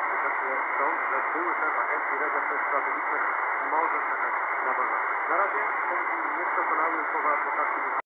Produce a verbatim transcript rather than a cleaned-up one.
widocznie sąd, że były szef Agencji Rezerw Strategicznych może czekać na wolność. Na razie sędzi nie przekonały słowa adwokatki